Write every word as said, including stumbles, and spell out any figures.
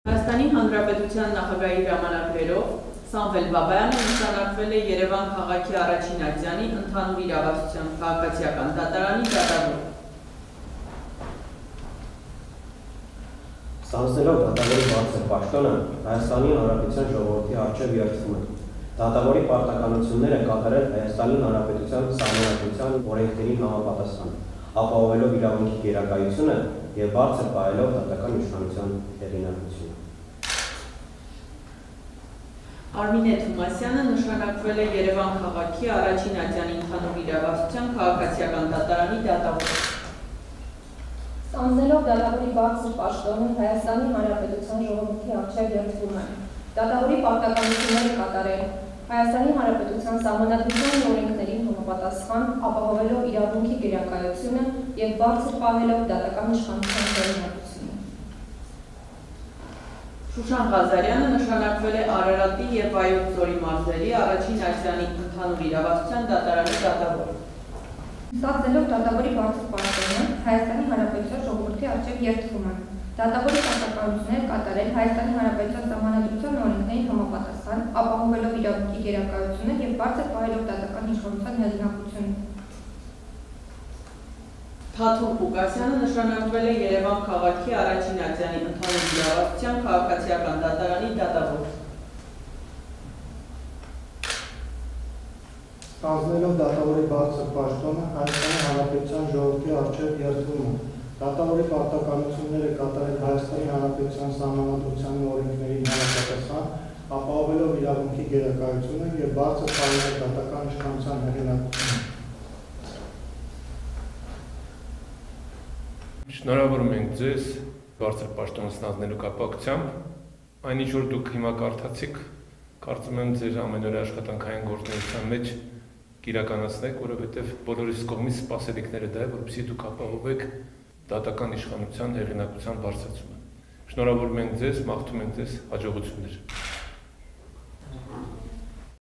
Հայաստանի Հանրապետության նախագահի հրամանագրերով Սամվել Բաբայանը նշանակվել է Երևան քաղաքի առաջին ատյանի ընդհանուր իրավասության քաղաքացիական դատարանի դատավոր։ Ստանձնելով դատավորի բարձր պաշտոնը, Հայաստանի Հանրապետության ժողովրդի առջև երդվում է դատավորի պարտականությունները կատարել Հայաստանի Հանրապետության սահմանադրության օրենքներին համապատասխան, ապահովելով իրավունքի գերակայությունը և բարձր պահելով դատական իշխանության հեղինակությունը։ Արմինե Թումասյանը նշանակվել է Երևան քաղաքի առաջին ատյանի ընդհանուր իրավասության քաղաքացիական դատարանի դատավոր։ Ստանձնելով դատավորի բարձր պաշտոնը, Հայաստանի Հանրապետության ժողովրդի առջև երդվում է դատավորի պարտականությունները կատարել Հայաստանի Հանրապետության սահմանադրության օրենքներին համապատասխան, ապահովելով իրավունքի գերակայությունը և բարձր պահելով դատական իշխանության հեղինակությունը։ Շուշան Ղազարյանը նշանակվել է Արարատի և Վայոց ձորի մարզերի առաջին ատյանի ընդհանուր իրավասության դատարանի դատավոր։ Ստանձնելով դատավորի բարձր պաշտոնը, Հայաստանի Հանրապետության ժողովրդի առջև երդվում է դատավորի պարտականությունները կատարել Հայաստանի Հանրապետության սահմանադրության օրենքներին համապատասխան, ապահովելով իրավունքի գերակայությունը և բարձր պահելով դատական իշխանության հեղինակությունը։ Թաթուլ Ղուկասյանը նշանակվել է Երևան քաղաքի առաջին ատյանի ընդհանուր իրավասության քաղաքացիական դատարանի դատավոր։ Ստանձնելով դատավորի բարձր պաշտոնը, Հայաստանի Հանրապետության ժողովրդի առջև երդվում է դատավորի պարտականությունները կատարել Հայաստանի Հանրապետության սահմանադրության օրենքներին համապատասխան, ապահովելով իրավունքի գերակայությունը և բարձր պահելով դատական իշխանության հեղինակությունը։ Շնորհավորում ենք ձեզ բարձր պաշտոն ստանձնելու կապակցությամբ, այն ինչ որ դուք հիմա կարդացիք, կարծում եմ ձեր ամենօրյա աշխատանքային գործունեության մեջ կիրականացնեք, որովհետև բոլորիս կողմից սպասելիքները դա է, որպեսզի դուք ապահովեք դատական իշխանության հեղինակության բարձրացումը։ Շնորհավորում ենք ձեզ, մաղթում ենք ձեզ հաջողություններ։